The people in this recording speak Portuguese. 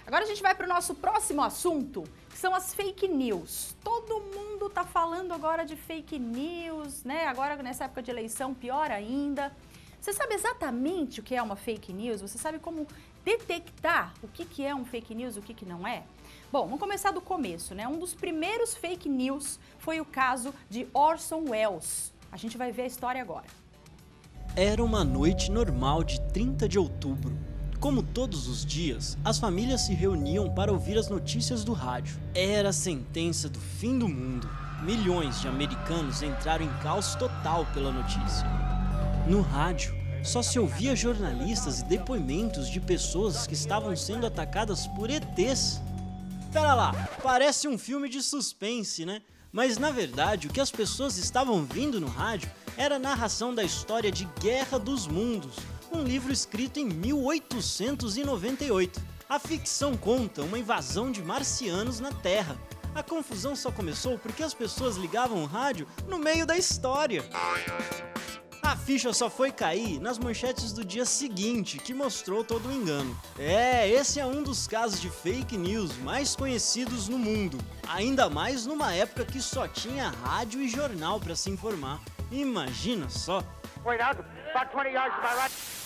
Agora a gente vai para o nosso próximo assunto, que são as fake news. Todo mundo tá falando agora de fake news, né? Agora nessa época de eleição, pior ainda. Você sabe exatamente o que é uma fake news? Você sabe como detectar o que é um fake news e o que não é? Bom, vamos começar do começo, né? Um dos primeiros fake news foi o caso de Orson Welles. A gente vai ver a história agora. Era uma noite normal de 30 de outubro. Como todos os dias, as famílias se reuniam para ouvir as notícias do rádio. Era a sentença do fim do mundo. Milhões de americanos entraram em caos total pela notícia. No rádio, só se ouvia jornalistas e depoimentos de pessoas que estavam sendo atacadas por ETs. Pera lá, parece um filme de suspense, né? Mas na verdade, o que as pessoas estavam ouvindo no rádio era a narração da história de Guerra dos Mundos, um livro escrito em 1898. A ficção conta uma invasão de marcianos na Terra. A confusão só começou porque as pessoas ligavam o rádio no meio da história. A ficha só foi cair nas manchetes do dia seguinte, que mostrou todo o engano. Esse é um dos casos de fake news mais conhecidos no mundo. Ainda mais numa época que só tinha rádio e jornal para se informar. Imagina só! Wait out, about 20 yards to my right.